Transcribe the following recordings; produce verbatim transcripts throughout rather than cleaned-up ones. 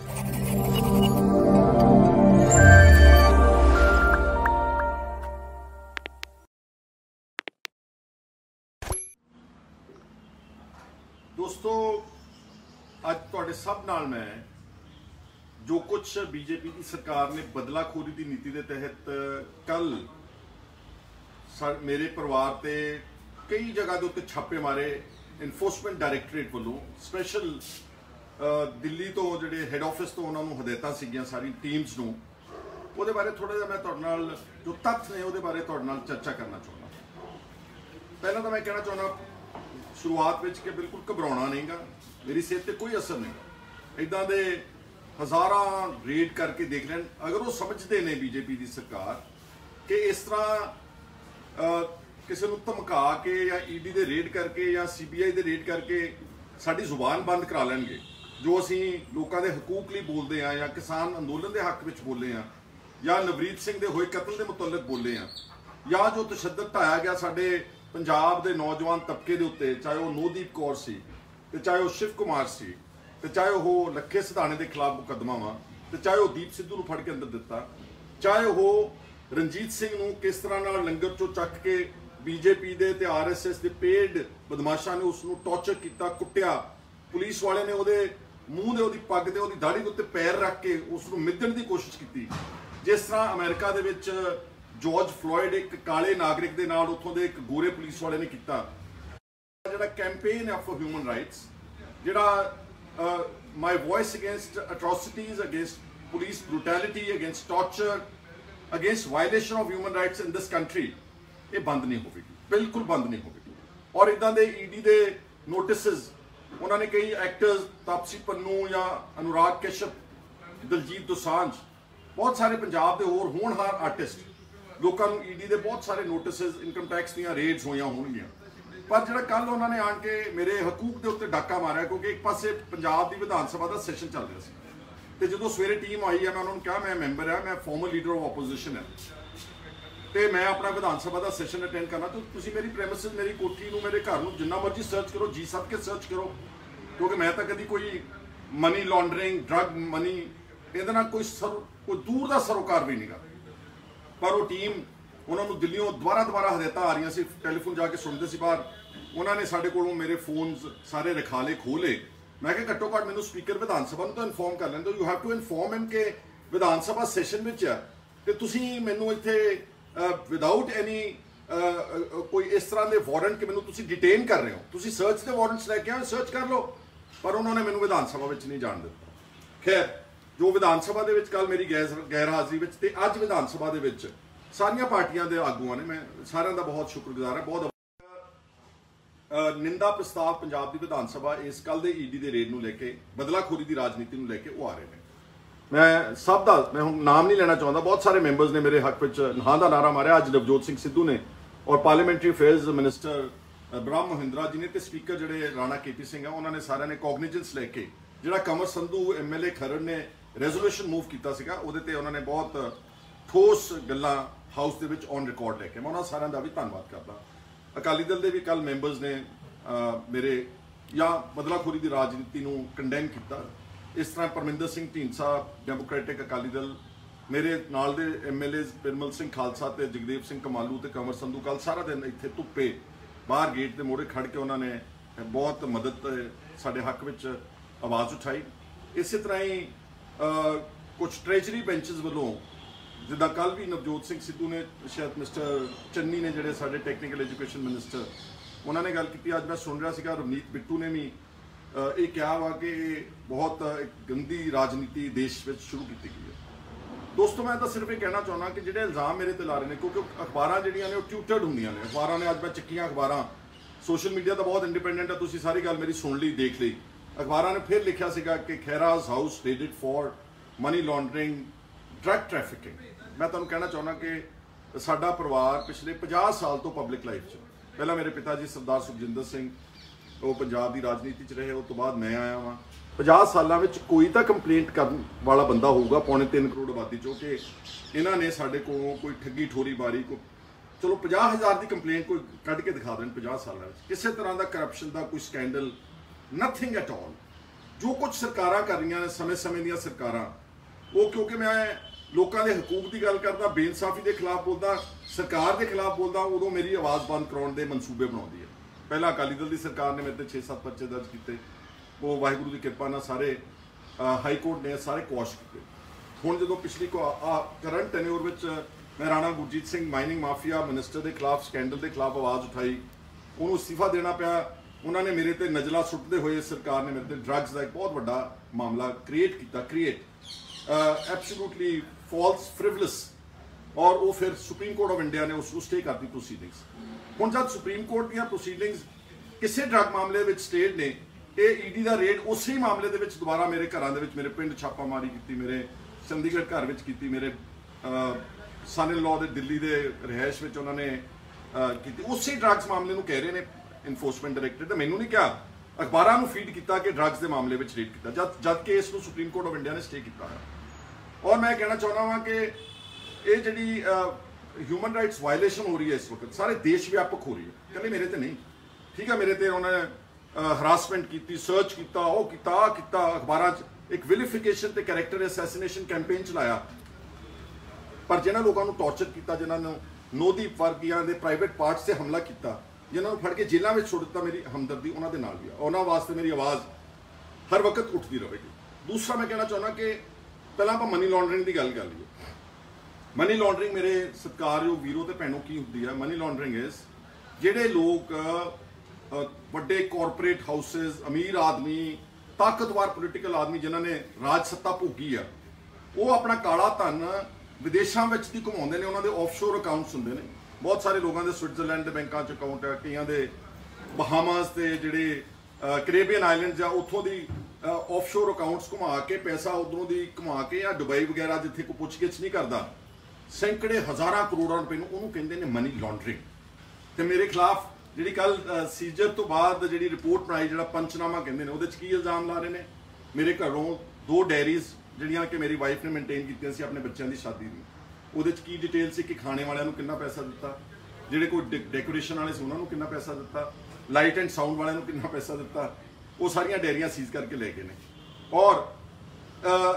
दोस्तों अज तुहाडे सब नाल मैं जो कुछ बीजेपी की सरकार ने बदलाखोरी की नीति के तहत कल मेरे परिवार से कई जगह के उत्ते छापे मारे इनफोर्समेंट डायरैक्टरेट वालों स्पैशल दिल्ली तो जिहड़े हैड ऑफिस तो उन्होंने हदायतां सीगियां सारी टीम्स नूं उहदे बारे थोड़ा जिहा मैं तुहाडे नाल जो तथ्य ने उहदे बारे तुहाडे नाल चर्चा करना चाहुंदा। पहला तो मैं कहना चाहुंदा शुरुआत में कि बिल्कुल घबराना नहीं गा, मेरी सेहत पर कोई असर नहीं। इदा दे हज़ारां रेड करके देख लें, अगर वो समझते हैं बीजेपी की सरकार कि इस तरह किसी को धमका के या ईडी दे रेड करके या C B I they red करके साड़ी जुबान बंद करा लेंगे, जो असी लोगों के हकूक लिए बोलते हैं या किसान अंदोलन के हक में बोले हैं या नवरीत सिंह के होए कतल के मुतलक बोले हैं या जो तशद्दद ढाया गया साडे पंजाब के नौजवान तबके के उत्ते, चाहे वह नौदीप कौर सी ते चाहे वह शिव कुमार सी ते चाहे वह लखे सिधाने के खिलाफ मुकदमा वा ते चाहे वह दीप सिद्धू नूं फड़ के अंदर दिता, चाहे वह रणजीत सिंह नूं किस तरह नाल लंगर चो चक के बीजेपी दे ते आर एस एस के पेड बदमाशा ने उसनूं टॉर्चर किया, कुटिया, पुलिस वाले ने उहदे मूँह दे उहदी पग ते उहदी दाढ़ी दे उत्ते पैर रख के उसनूं मिधण की कोशिश की। जिस तरह अमेरिका दे विच जॉर्ज फ्लॉयड एक काले नागरिक दे नाल उत्थों दे एक गोरे पुलिस वाले ने किया, जिहड़ा कैंपेन है फॉर ह्यूमन राइट्स, जिहड़ा my voice against atrocities, against police brutality, against torture, against violation of human rights in this country, ये बंद नहीं होगी, बिल्कुल बंद नहीं होगी। और इदां दे ईडी दे नोटिस उन्होंने कई एक्टर्स तापसी पन्नू या अनुराग कश्यप, दलजीत दोसांझ, बहुत सारे पंजाब के होर होनहार आर्टिस्ट लोगों को ईडी के बहुत सारे नोटिस इनकम टैक्स दी रेड्स हुई होंगे, पर जो कल उन्होंने आन के मेरे हकूक के उत्ते डाका मारा, क्योंकि एक पासे पंजाब की विधान सभा का सैशन चल रहा है तो जो सवेरे टीम आई है मैं उन्होंने कहा मैं मैंबर है, मैं फॉर्मर लीडर ऑफ ओपोजिशन है तो मैं अपना विधान सभा का सैशन अटेंड करना, तो तुम मेरी प्रेमिसेस मेरी कोठी नूं मेरे घर नूं जिन्ना मर्जी सर्च करो, जी सद के सर्च करो, क्योंकि मैं तो कभी कोई मनी लॉन्ड्रिंग ड्रग मनी ये कोई सर कोई दूर का सरोकार भी नहीं गा। पर वो टीम उन्होंने दिल्लियों दोबारा दोबारा हदायतां आ रही सी, टैलीफोन जाके सुनते सी बाहर, उन्होंने साढ़े कोलों मेरे फोन सारे रखाले खोले, मैं क्या घट्टो घट्ट मैनूं स्पीकर विधान सभा तो इनफॉर्म कर लें, you have to inform him कि विधान सभा सैशन में है तो तुसीं मैनूं इत्थे विदाउट एनी कोई इस तरह के वारंट कि मैनूं तुसीं डिटेन कर रहे हो, तुसीं सर्च के वारंट्स लैके आओ, सर्च कर लो, पर उन्होंने मैनूं विधान सभा में नहीं जाण दिता। खैर जो विधान सभा के कल मेरी गैर गैर हाजिरी में ते अज विधान सभा के सारिया पार्टियां के आगुआं ने, मैं सारिਆਂ ਦਾ बहुत शुक्रगुजार है। बहुत निंदा प्रस्ताव पंजाब की विधान सभा इस कल के ईडी के रेड नूं लेके बदलाखोरी की राजनीति नूं लेके वो आ रहे हैं। मैं सब का मैं हुण नाम नहीं लेना चाहता, बहुत सारे मैंबर्स ने मेरे हक में हाँ का नारा मारिया। अज नवजोत सिंह सिद्धू ने और पार्लीमेंटरी अफेयर्स मिनिस्टर ब्रह्म महिंद्रा जी ने तो स्पीकर जिहड़े राणा के पी सिंह है उन्होंने सारे ने कॉग्निजेंस लैके जिहड़ा Kanwar Sandhu M L A Kharar ने रेजोल्यूशन मूव किया उहदे उन्होंने बहुत ठोस गल्लां हाउस दे विच ऑन रिकॉर्ड लैके, मैं उन्होंने सारे का भी धन्यवाद करता। अकाली दल के भी कल मैंबर्स ने आ, मेरे या बदलाखोरी की राजनीति नूं कंडेम किया। इस तरह परमिंदर सिंह ढींडसा डेमोक्रेटिक अकाली दल, मेरे नाल दे M L A Pirmal Singh Khalsa ते जगदेव सिंह कमालू ते कंवर संधू कल सारा दिन इत्थे धुप्पे बाहर गेट के मोड़े खड़ के उन्होंने बहुत मदद साडे हक विच आवाज़ उठाई। इस तरह ही आ, कुछ ट्रेजरी बेंचेस वालों जिदा कल भी नवजोत सिंह सिद्धू ने शायद मिस्टर चन्नी ने जिहड़े साडे टैक्नीकल एजुकेशन मिनिस्टर उन्होंने गल की, अज मैं सुन रहा सीगा रवनीत बिट्टू ने भी ये कहा वा कि बहुत एक गंदी राजनीति देश में शुरू की गई है। दोस्तों मैं तो सिर्फ ये कहना चाहना कि जिहड़े इल्जाम मेरे ते ला रहे हैं, क्योंकि अखबारां जिहड़ियां ने ट्यूटर्ड होंदियां ने, अखबारां ने अज मैं चक्कियां अखबारां, सोशल मीडिया तो बहुत इंडिपेंडेंट है, तुसीं सारी गल मेरी सुन ली देख ली। अखबारां ने फिर लिखा सीगा कि Khaira's house raided for money laundering drug trafficking. मैं तुहानूं कहना चाहना कि साडा परिवार पिछले पचास साल तो पब्लिक लाइफ च, पहला मेरे पिता जी सरदार सुखजिंदर सिंह वो पंजाब की राजनीति च रहे, उस तो बाद मैं आया वहाँ। पचास सालों में कोई तो कंप्लेंट करने वाला बंदा होगा पौने तीन करोड़ आबादी चो कि इन्होंने साढ़े को कोई ठगी ठोरी बारी को चलो पचास हज़ार की कंप्लेंट कोई कढ़ के दिखा दें पचास साल किसी तरह का करप्शन का कोई स्कैंडल नथिंग एट ऑल। जो कुछ सरकारां कर रही ने समय समय दी सरकारां, वो क्योंकि मैं लोगों के हकूक की गल करदा, बेइंसाफी के खिलाफ बोलदा, सरकार के खिलाफ बोलदा, उदों मेरी आवाज़ बंद कराउण दे मनसूबे बनाउंदी है। पहला अकाली दल की सरकार ने मेरे ते छे सत्त पर्चे दर्ज किए, वो वाहिगुरू की कृपा नाल सारे हाई कोर्ट ने सारे क्वाश किए। हुण जदों पिछली करंट टेन्योर विच मैं Rana Gurjeet Singh mining mafia minister के खिलाफ स्कैंडल के खिलाफ आवाज़ उठाई, उन्होंने इस्तीफा देना पिया। उन्होंने मेरे ते नजला सुटते हुए सरकार ने मेरे ते ड्रग्स का एक बहुत बड़ा मामला क्रिएट किया, क्रिएट एब्सोल्यूटली फॉल्स फ्रिवलस, और वो फिर सुप्रीम कोर्ट ऑफ इंडिया ने उसको स्टे करती प्रोसीडिंग्स। हुण जब सुप्रीम कोर्ट दी प्रोसीडिंग्स किसी ड्रग मामले में स्टेट ने ये ईडी का रेड उस ही मामले दे विच दोबारा मेरे घरां दे विच मेरे पिंड छापामारी की, मेरे चंडीगढ़ घर विच की, मेरे सन इन लॉ दे दिल्ली के रिहायश विच उन्होंने की, उस ही ड्रग्स मामले नूं कह रहे हैं इनफोर्समेंट डायरैक्टर। तो मैनूं नहीं कहा, अखबारां नूं फीड किया कि ड्रग्स के मामले में रेड किया, जब जब कि इसनूं सुप्रीम कोर्ट ऑफ इंडिया ने स्टे किया है। और मैं कहना चाहना वा कि ये जिहड़ी ह्यूमन राइट्स वायलेशन हो रही है इस वक्त सारे देश व्यापक हो रही है, कल मेरे ते नहीं। ठीक है, मेरे ते उन्होंने हरासमेंट की, सर्च किया, वो किया किया, अखबारां एक विलिफिकेशन ते कैरेक्टर असैसिनेशन कैंपेन चलाया, पर जिन्होंने लोगों को टॉर्चर किया, जिन्होंने नौदीप वर्गियां दे प्राइवेट पार्ट्स से हमला किया, जिन्होंने फड़ के जेलों में छोड़ दिता, मेरी हमदर्दी उन्होंने नाल भी, उन्होंने वास्ते मेरी आवाज़ हर वक्त उठती रहेगी। दूसरा मैं कहना चाहना कि पहला आप मनी लॉन्ड्रिंग की गल कर लीए। मनी लॉन्ड्रिंग मेरे सत्कारयोग वीरों ते भैनों की होती है? मनी लॉन्ड्रिंग इज जिहड़े लोग वड्डे कॉरपोरेट हाउसेज, अमीर आदमी, ताकतवर पोलिटिकल आदमी जिन्होंने राज सत्ता भोगी है, वो अपना काला धन विदेशों में भी घुमाते हैं, उन्होंने ऑफशोर अकाउंट्स होंगे ने। बहुत सारे लोगों के स्विट्जरलैंड के बैंकों च अकाउंट है, कईयों के बहामास के जिहड़े करेबियन आइलैंड्स आ उत्थों दी ऑफशोर अकाउंट्स घुमा के पैसा उधरों दी घुमा के, या दुबई वगैरह जिथे कोई पुछ गिछ नहीं करता, सैकड़े हज़ारां करोड़ों रुपए उन्होंने कहते हैं मनी लॉन्ड्रिंग। तो मेरे खिलाफ जी कल सीजर तो बाद जी रिपोर्ट बनाई, जो पंचनामा कहते हैं, वो की इल्जाम ला रहे हैं। मेरे घरों दो डायरीज जिहड़ियां कि मेरी वाइफ ने मेनटेन कीतियां सी अपने बच्चों की शादी की, वो की डिटेल से कि खाने वालों कितना पैसा दिता, जिहड़े कोई डेकोरेशन वाले से उन्होंने कितना पैसा दिता, लाइट एंड साउंड वालों कितना पैसा दिता, वो सारिया डायरियां सीज करके ले गए हैं। और आ,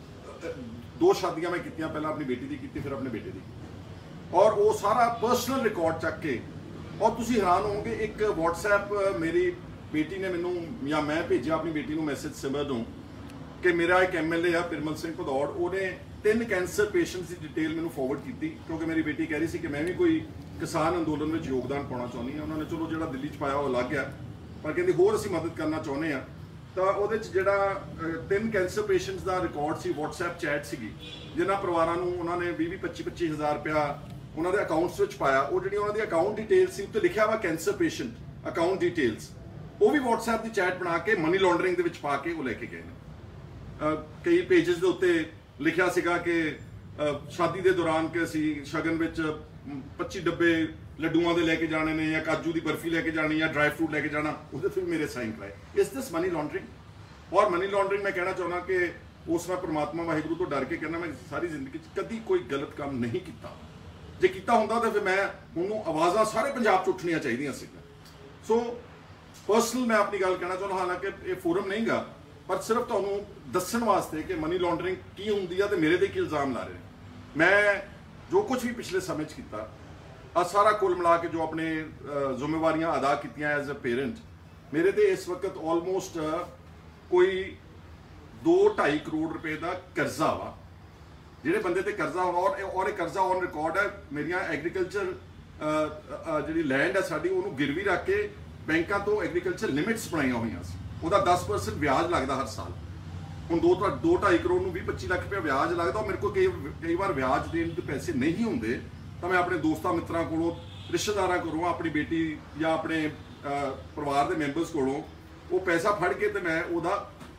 दो शादियां मैं कीतियां, पहला अपनी बेटी की की, फिर अपने बेटे की, और वो सारा पर्सनल रिकॉर्ड चक के, और तुसीं हैरान होवोगे, एक व्हाट्सएप मेरी बेटी ने मैनू या मैं भेजा अपनी बेटी को मैसेज सिमर दूँ कि मेरा एक एम एल ए है पिरमल सिंह भदौड़, उन्हें तीन कैंसर पेशेंट्स की डिटेल मैनू फॉरवर्ड की, क्योंकि मेरी बेटी कह रही थी कि मैं भी कोई किसान अंदोलन में योगदान पाना चाहती हूँ। उन्होंने चलो जो दिल्ली च पाया वो अलग है, पर कहती होर असीं मदद करना चाहते हैं। तो वो जो तीन कैंसर पेशेंट्स का रिकॉर्ड से व्हाट्सएप चैट सी, जिन्होंने परिवारों को उन्होंने भी भी पच्ची पच्ची हज़ार रुपया उन्होंने अकाउंट्स में पाया, वो जी उन्होंने अकाउंट डिटेल्स उत्ते लिखा वा कैंसर पेशेंट अकाउंट डिटेल्स, वो भी व्हाट्सएप की चैट बना के मनी लॉन्ड्रिंग के पा के वो लेके गए हैं। कई पेजेस के उत्ते लिखा सीगा कि शादी के दौरान कि असी शगन विच पच्ची डब्बे लड्डुआं दे लेके जाने ने, या काजू की बर्फी लेके जानी, या ड्राई फ्रूट लेके जाना, उससे फिर मेरे साइन कराए। Is this money laundering? और मनी लॉन्ड्रिंग मैं कहना चाहना कि उस मैं परमात्मा वाहिगुरू तो डर के कहना, मैं सारी जिंदगी कभी कोई गलत काम नहीं किया। जे किया होंदा तो फिर मैं उन्होंने आवाज़ां सारे पंजाब च उठनियां चाहिए सी। सो पर्सनल मैं अपनी गल कहना चाहना, हालांकि ये फोरम नहीं गा, पर सिर्फ तुहानूं दस्सण वास्ते कि मनी लॉन्ड्रिंग की हुंदी है, तो मेरे ते की इल्जाम ला रहे हैं। मैं जो कुछ भी पिछले समय किया, आ सारा कुल मिला के जो अपने जिम्मेवारियां अदा कीतियां एज ए पेरेंट, मेरे ते इस वक्त ऑलमोस्ट कोई दो ढाई करोड़ रुपए का कर्जा वा, जिहड़े बंदे ते कर्जा होना, और और एक कर्जा ऑन रिकॉर्ड है। मेरिया एग्रीकल्चर जी लैंड है साड़ी, उन्होंने गिरवी रख के बैंकों तो एग्रीकल्चर लिमिट्स बनाई हुई, उसका दस परसेंट ब्याज लगता हर साल। हूँ दो दो ढाई करोड़ में भी पच्ची लख रुपया ब्याज लगता, मेरे को कई कई बार ब्याज देने के पैसे नहीं होंगे, तो मैं अपने दोस्तों मित्रों को, रिश्तेदारों को, अपनी बेटी या अपने परिवार के मैंबर्स को वो पैसा फड़ के तो मैं वो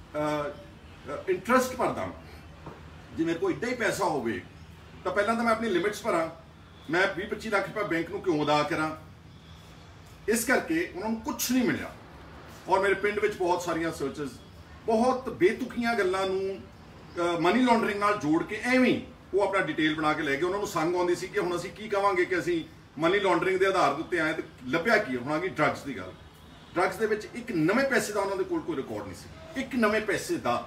इंटरस्ट भरदा। जे मेरे को इदा ही पैसा हो तो पहला तो मैं अपनी लिमिट्स भरा, मैं भी पच्ची लाख रुपया बैंक को क्यों अदा करा, इस करके उन्होंने कुछ नहीं मिला। और मेरे पिंड में बहुत सारिया सर्चेस, बहुत बेतुकियां गल्लां नूं मनी लॉन्ड्रिंग नाल जोड़ के एवं वो अपना डिटेल बना के लै गए। उन्होंने संग आउंदी सी कि हुण असीं की कहांगे कि असीं मनी लॉन्ड्रिंग के आधार उत्ते आए तो लभ्या की हुण आ गई ड्रग्स की गल। ड्रग्स दे विच एक नवे पैसे का उन्होंने कोल कोई रिकॉर्ड नहीं सी, एक नवे पैसे का।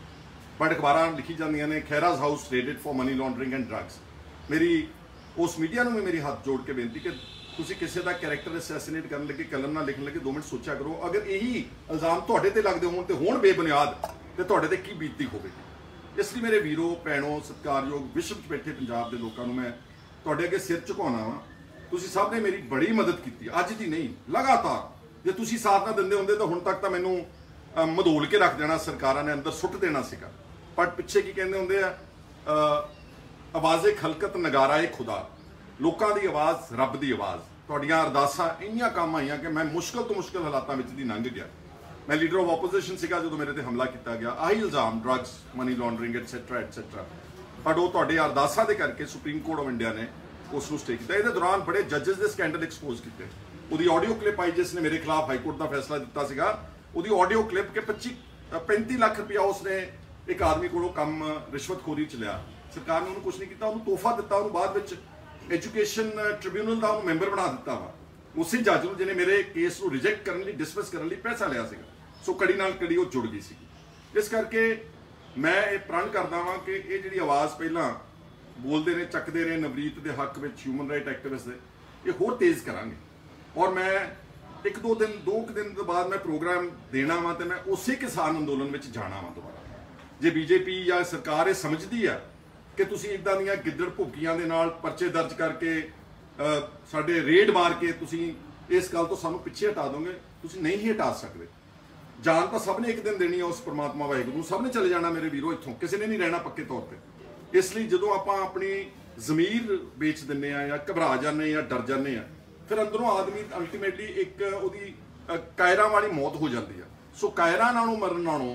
बट अखबारां लिखी जांदियां ने Khaira's house raided for money laundering and drugs. मेरी उस मीडिया नूं भी मेरी हाथ जोड़ के बेनती कि तुसीं किसी का कैरेक्टर असैसिनेट करन लगे, कलम ना लिखण लगे, दो मिनट सोचा करो। अगर यही इल्जाम तुहाडे ते लगदे होण ते होण बेबुनियाद ते तुहाडे ते की बीतती होवेगी। इसलिए मेरे वीरो भैणों सत्कारयोग विश्व च बैठे पंजाब के लोगों मैं तुहाडे अगे सिर झुकाउणा वा। तुसीं सब ने मेरी बड़ी मदद की, अज दी नहीं लगातार। जे तुसीं साथ ना दिंदे हुंदे तो हुण तक तो मैनूं मधोल के रख देना, सरकारां ने अंदर सुट देना सीगा। बट पिछे की कहंदे हुंदे आ, आवाज़े खलकत नगारा ए खुदा, लोगों की आवाज़ रब की आवाज़। तुहाडीआं अरदासां इंनियां काम आईयां कि मैं मुश्किल तो मुश्किल हालातां विच दी लंघ गया। मैं लीडर ऑफ ओपोजिशन सीगा जो मेरे ते हमला किया गया, आही इल्जाम drugs money laundering etcetera etcetera. But वो तुहाडे अरदासां दे करके सुप्रीम कोर्ट ऑफ इंडिया ने उसनूं स्टे किया। इहदे दौरान बड़े जजिस के स्कैंडल एक्सपोज किए। उहदी ऑडियो क्लिप आई जिसने मेरे खिलाफ हाईकोर्ट का फैसला दिता सीगा। उहदी ऑडियो क्लिप के पच्ची पैंती लाख रुपया उसने एक आदमी कोलों कम रिश्वतखोरी च लिया। सरकार ने उन्होंने कुछ नहीं किया, उन्होंने तोहफा दिता, उन्होंने बाद विच एजुकेशन ट्रिब्यूनल का मैंबर बना दिता वा। उसी जज ने जिन्हें मेरे केस को रिजेक्ट करने लई, डिसमिस करने लई पैसा लिया सीगा। सो कड़ी नाल कड़ी वो जुड़ गई सी। इस करके मैं ये प्रण करदा वां कि ये जिहड़ी आवाज़ पहलां बोलते रहे, चकते रहे नवरीत के हक में, ह्यूमन राइट एक्टिविस्ट दे, ये होर तेज़ करांगे। और मैं एक दो दिन दो दिन के बाद मैं प्रोग्राम देना वा तो मैं उसी किसान अंदोलन में जाना वा दोबारा। जे बीजेपी या सरकार ये समझती है कि तुसीं इदां दीयां गिद्दड़ भुक्कियां दे नाल परचे दर्ज करके साडे रेड मार के तुसीं इस गल तो सानूं पिछे हटा दोगे, तुसीं नहीं ही हटा सकते। जान तो सब ने एक दिन देनी है उस परमात्मा वाहिगुरू, सब ने चले जाना मेरे वीरों इत्थों, किसी ने नहीं रहना पक्के तौर पर। इसलिए जदों आपां अपनी जमीर बेच दिंदे आ या घबरा जाने या डर जाने आ, फिर अंदरों आदमी अल्टीमेटली एक उहदी कायरा वाली मौत हो जाती है। सो कायरा नालों मरन नालों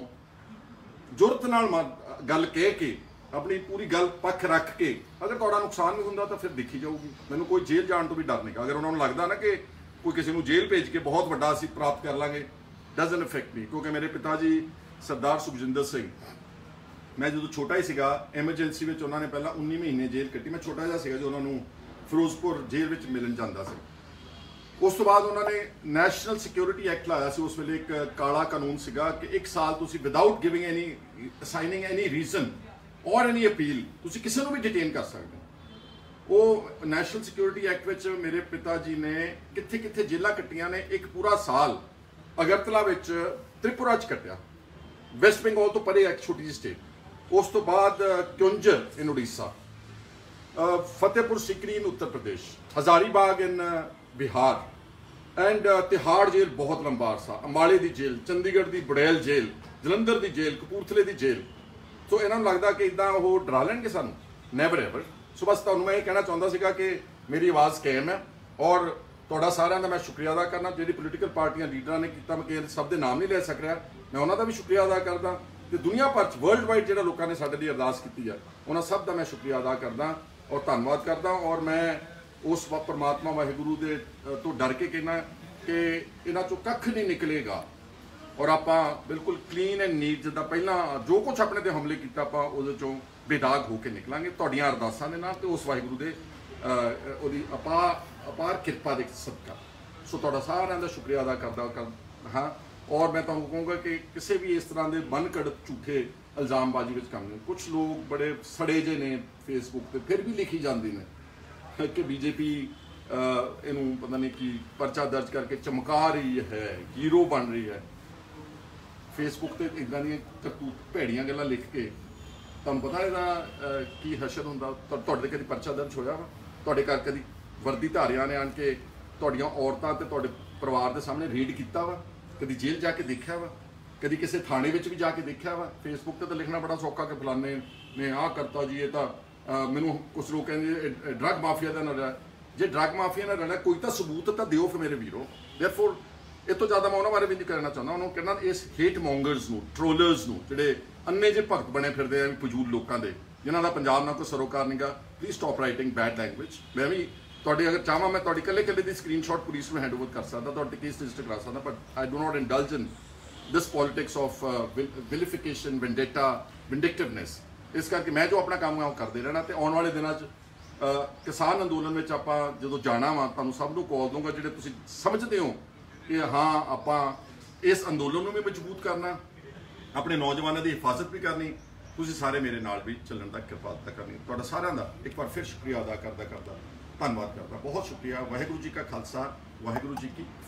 जुरत नाल गल कह के अपनी पूरी गल पक्ष रख के अगर तुहाडा नुकसान नहीं हुंदा तो फिर देखी जाऊगी। मैनूं कोई जेल जाण तो भी डर नहीं। अगर उन्होंने लगता ना कि कोई किसी को जेल भेज के बहुत वड्डा असीं प्राप्त कर लांगे, डजन इफेक्ट नहीं। क्योंकि मेरे पिता जी सरदार सुखजिंदर सिंह, मैं जो छोटा ही सीगा एमरजेंसी में उन्होंने पहला उन्नी महीने जेल कट्टी। मैं छोटा जिहा सीगा जो उन्होंने फिरोजपुर जेल में मिलन जाता सी। उस तो बाद उन्होंने नैशनल सिक्योरिटी एक्ट लाया सी। उस वेले एक काला कानून सीगा कि एक साल तुसीं without giving any assigning any reason और एनी अपील तुसीं किसी को भी डिटेन कर सकते हो। वो नैशनल सिक्योरिटी एक्ट विच मेरे पिता जी ने कित्थे कित्थे जेलां कट्टियां ने। एक पूरा साल अगरतला विच त्रिपुरा च कट्टिया, वेस्ट बंगाल तो परे एक छोटी जी स्टेट। उस तो बाद Keonjhar in Orissa, Fatehpur Sikri in Uttar Pradesh, Hazaribagh in Bihar and Tihar jail बहुत लंबा अरसा, अंबाले की जेल, चंडीगढ़ की बड़ैल जेल, जलंधर की जेल, कपूरथले की जेल। तो इन्हों लगता कि इदा वो डरा लेंगे सानू, नैवर एवर। सो बस तुहानूं मैं ये कहना चाहता सीगा कि मेरी आवाज़ कायम है और तुहाडा सारिਆਂ ਦਾ मैं शुक्रिया अदा करना। जिहड़ी पोलीटिकल पार्टियां लीडरां ने किया, मैं किसी सब के नाम नहीं ले सक रहा, मैं उन्हों भी शुक्रिया अदा करदा। तो दुनिया भर च वर्ल्ड वाइड जिहड़ा लोगों ने साडे लई अरदास की है, उन्होंने सब का मैं शुक्रिया अदा करदा और धन्नवाद करदा। और मैं उस परमात्मा वाहिगुरू दे तो डर के कहना कि इन्हां चों कख नहीं निकलेगा और आपां बिल्कुल क्लीन एंड नीट जिद्दां पहिलां जो कुछ अपने ते हमले कीता आपां उहदे चों बेदाग होकर निकलांगे तुहाडीआं अरदासां दे नाल ते उस वाहिगुरू दे उहदी अपार अपार किरपा दे सदका। सो तुहाडा सारिआं दा शुक्रिया अदा करदा कर हाँ। और मैं तुहानूं कहूँगा कि किसी भी इस तरह के बनकड़ झूठे इल्जामबाजी विच काम नहीं। कुछ लोग बड़े सड़े जे ने फेसबुक पर फिर भी लिखी जाती ने कि बीजेपी इनू पता नहीं कि परचा दर्ज करके चमका रही है, हीरो बन रही है। फेसबुक पर इदां दी करतूत भैड़ियां गल्लां लिख के तुहानूं पता इहदा की हशर हुंदा। तुहाडे कदी परचा दर्ज होया वा? तुहाडे घर कदी वर्दी धारियां ने आण के तुहाडीआं औरतां ते तुहाडे परिवार के सामने रेड किया वा? कदी जेल जाके देखा वा? कदी किसी थाने में भी जाके देखा वा? फेसबुक पर तो लिखना बड़ा सौखा कि फलाने ने आ करता जी, ये तो मैनू कुछ लोग कहेंगे ड्रग माफिया का ना रहा। जे ड्रग माफिया ना रहना कोई तो सबूत तो दिओ फिर मेरे वीरों। देयरफॉर इस तो ज़्यादा मैं उन्होंने बारे भी नहीं करना चाहता। उन्होंने कहना इस हेट मॉन्गर्स नूं, ट्रोलर्स नूं, जिहड़े अन्ने जे भगत बने फिरदे आ फजूल लोगों के, जिन्हां दा पंजाब नाल कोई सरोकार नहीं गा, please stop writing bad language. मैं भी तुहाडे अगर चाहां मैं तुहाडी कल्ले कल्ले दी स्क्रीनशॉट पुलिस में हैंड ओवर कर सकदा, तुहाडे केस रजिस्टर करा सकदा, but I do not indulge in this politics of vilification, vendetta, vindictiveness. इस करके मैं जो अपना काम है वो करते रहना। तो आने वाले दिनों किसान अंदोलन में आपां जदों जाना वा तुहानूं सब नूं कॉल दूंगा, जिहड़े तुसीं समझदे हो कि हाँ ਆਪਾਂ ਇਸ ਅੰਦੋਲਨ ਨੂੰ ਵੀ ਮਜ਼ਬੂਤ ਕਰਨਾ, ਆਪਣੇ ਨੌਜਵਾਨਾਂ ਦੀ ਹਿਫਾਜ਼ਤ ਵੀ ਕਰਨੀ, ਤੁਸੀਂ ਸਾਰੇ ਮੇਰੇ ਨਾਲ ਵੀ ਚੱਲਣ ਦਾ ਕਿਰਪਾਲਤਾ ਕਰਨੀ। ਤੁਹਾਡਾ ਸਾਰਿਆਂ ਦਾ ਇੱਕ ਵਾਰ ਫਿਰ ਸ਼ੁਕਰੀਆ ਅਦਾ ਕਰਦਾ ਕਰਦਾ ਧੰਨਵਾਦ ਕਰਦਾ। ਬਹੁਤ ਸ਼ੁਕਰੀਆ। ਵਾਹਿਗੁਰੂ ਜੀ ਕਾ ਖਾਲਸਾ, ਵਾਹਿਗੁਰੂ ਜੀ ਕੀ